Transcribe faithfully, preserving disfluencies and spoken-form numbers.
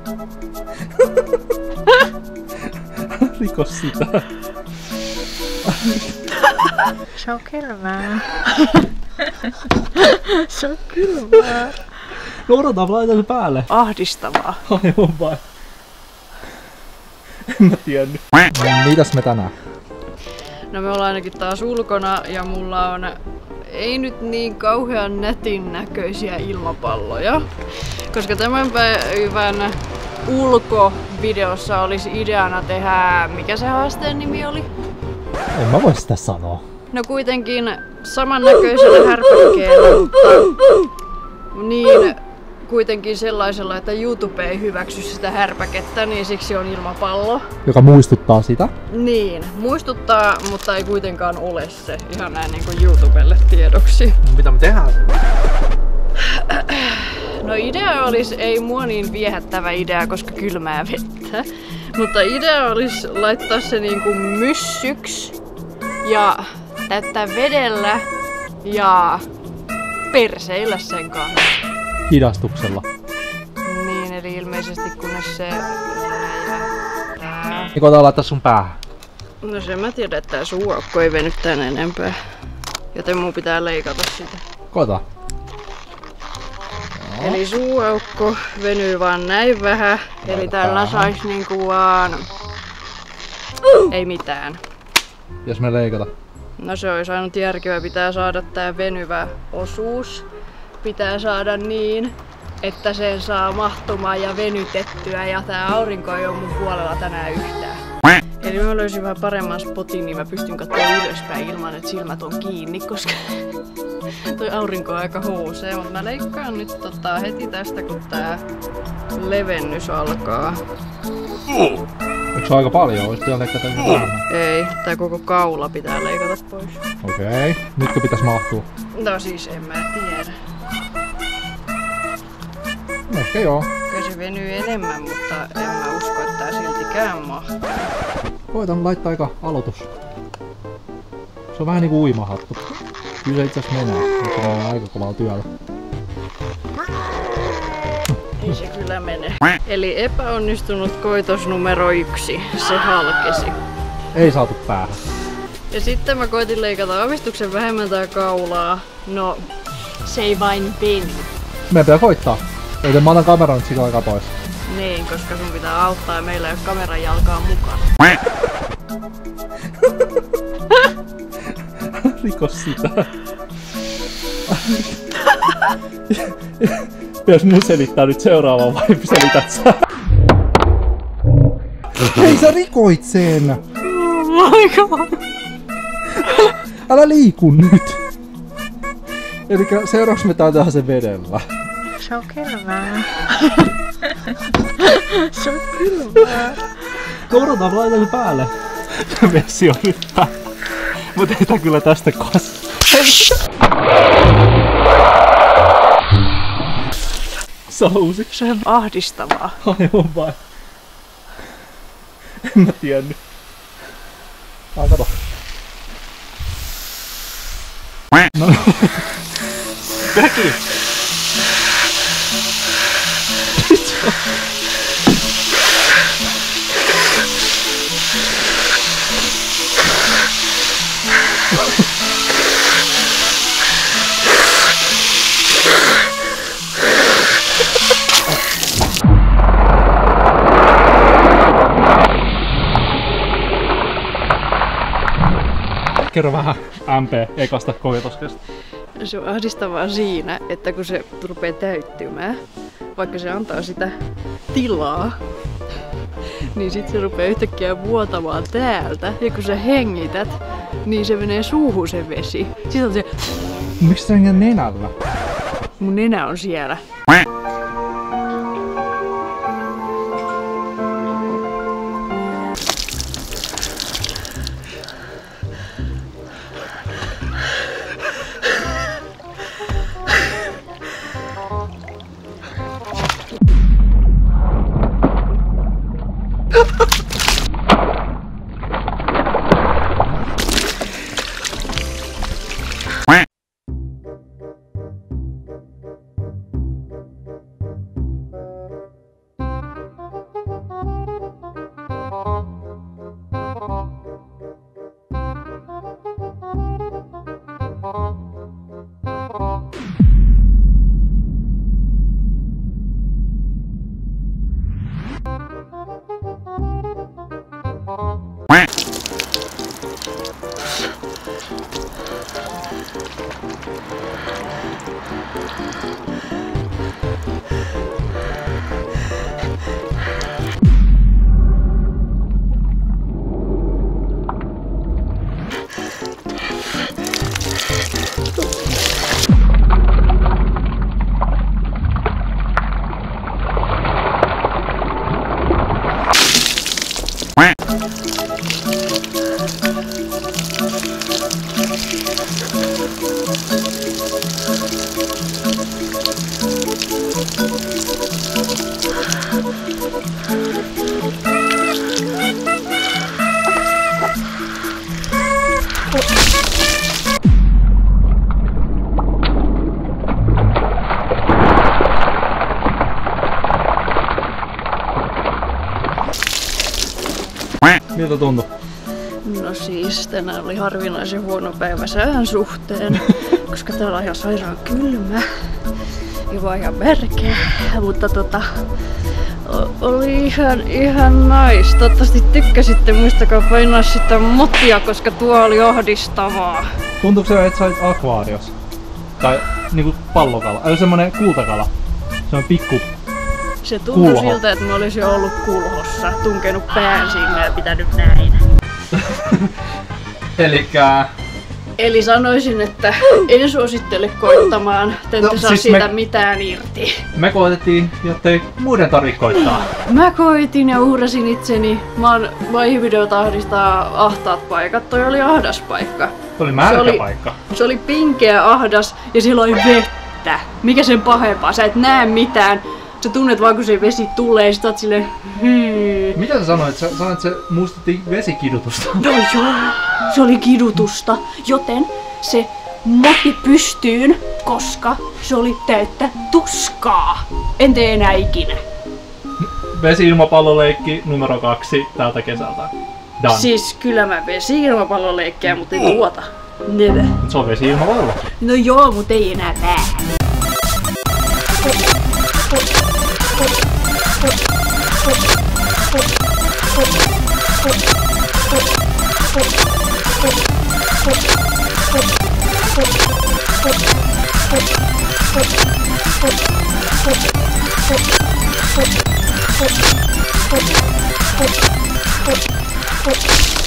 Riko sitä. Se on kylmää. Se on kylmää. No odotaan, laitan se päälle. Ahdistavaa. Aivan vai. En mä tiennyt. Mitäs me tänään? No me ollaan ainakin taas ulkona ja mulla on ei nyt niin kauhean nätin näköisiä ilmapalloja. Koska tämän päivän ulkovideossa olisi ideana tehdä, mikä se haasteen nimi oli? En mä voi sitä sanoa. No kuitenkin samannäköisellä härpäkkeellä, mutta niin kuitenkin sellaisella, että YouTube ei hyväksy sitä härpäkettä, niin siksi on ilmapallo. Joka muistuttaa sitä? Niin, muistuttaa, mutta ei kuitenkaan ole se. Ihan näin niin kuin YouTubelle tiedoksi. Mitä me tehdään? No idea olisi, ei mua niin viehättävä idea, koska kylmää vettä. Mutta idea olisi laittaa se niinku myssyks ja täyttää vedellä ja perseillä sen kanssa. Hidastuksella. Niin, eli ilmeisesti kunnes se räjähtää. Niin koetaan laittaa sun päähän. No sen mä tiedän, että tää suuaukko ei veny tän enempää. Joten mun pitää leikata sitä. Koetaan. Eli suuaukko venyy vaan näin vähän. Eli tällä sais niinku vaan... Ei mitään. Jos me leikata. No se olisi ainut järkevä. Pitää saada tää venyvä osuus. Pitää saada niin, että sen saa mahtumaan ja venytettyä. Ja tää aurinko ei oo mun puolella tänään yhtään. Eli mä löysin vähän paremman spotin, niin mä pystyn katsomaan ylöspäin ilman, että silmät on kiinni, koska toi aurinko on aika housee. Mutta mä leikkaan nyt tota heti tästä, kun tää levennys alkaa. Eikö se aika paljon? Olis pitää leikata täysin vähemmän? Ei, tää koko kaula pitää leikata pois. Okei, okay. Nytkö pitäis mahtua? No siis en mä tiedä. Ehkä joo. Kyllä se venyy enemmän, mutta en mä usko, että tää siltikään mahtuu. Koitan laittaa aika aloitus. Se on vähän niinku uimahattu. Kyllä se itse asiassa menee, mutta se on aika kovalla työllä. Ei se kyllä mene. Eli epäonnistunut koitos numero yksi. Se halkesi. Ei saatu päähän. Ja sitten mä koitin leikata aavistuksen vähemmän tää kaulaa. No, se ei vain veny. Meidän pitää koittaa. Joten mä otan kameran nyt sillä aikaa pois. Niin, koska sun pitää auttaa ja meillä ei ole kameran jalkaa mukana. Riko sitä. Jos mun selittää nyt seuraavaan vai selität sä? Hei sä rikoit sen! Oh my god! Älä liiku nyt! Elikkä seuraavaksi me taitaan sen vedellä. Se on kylmää. Se on kylmää. Odotaan, laitan se päälle. Vessi on nyt päällä. Mut ei tää kyllä tästä kas. Sausi. Se on ahdistavaa. Aivan vai. En mä tiennyt. Ai kato. No. Peki! Kerro vähän M P ekasta koketuksesta. Se on ahdistavaa siinä, että kun se rupeaa täyttymään, vaikka se antaa sitä tilaa, niin sit se rupeaa yhtäkkiä vuotamaan täältä. Ja kun sä hengität, niin se menee suuhun se vesi. Sitten on se... Miksi sä hengät nenällä? Mun nenä on siellä. Miltä tuntui? No siis tänään oli harvinaisen huono päivä sään suhteen, koska täällä on ihan sairaan kylmä ja vaan ihan märkää, mutta tota, o- oli ihan, ihan nice. Toivottavasti tykkäsitte, muistakaa painaa sitä motia, koska tuo oli ahdistavaa. Tuntuuko se, että sä olit akvaariossa? Tai niinku pallokala, ei semmonen kultakala. Se on pikku. Se tuntui Kulho. siltä, että mä olisin ollut kulhossa, tunkenut pään sinne ja pitänyt näin. Elikkä... Eli sanoisin, että en suosittele koittamaan, te ette No, saa siis siitä me- mitään irti. Me koetettiin, jottei muiden tarvitse koittaa. Mä koitin ja uhrasin itseni. Mä oon vaihivideota ahdistaa ahtaat paikat. Toi oli ahdas paikka. Se oli märkä Se oli- paikka. Se oli pinkeä ahdas ja siellä oli vettä. Mikä sen pahempaa? Sä et näe mitään. Sä tunnet vaan kun se vesi tulee ja sit oot silleen hmm. Mitä sä sanoit? Sä sanoit, että se muistutti vesikidutusta. No joo, se oli kidutusta, joten se moti pystyyn, koska se oli täyttä tuskaa. En tee enää ikinä. Vesi-ilmapalloleikki numero kaksi tältä kesältä. Done. Siis kyllä mä vesi-ilmapalloleikkiä, mutta ei tuota. Neve. Se on vesi-ilmapallo. No joo, mut ei enää tää. Thank you.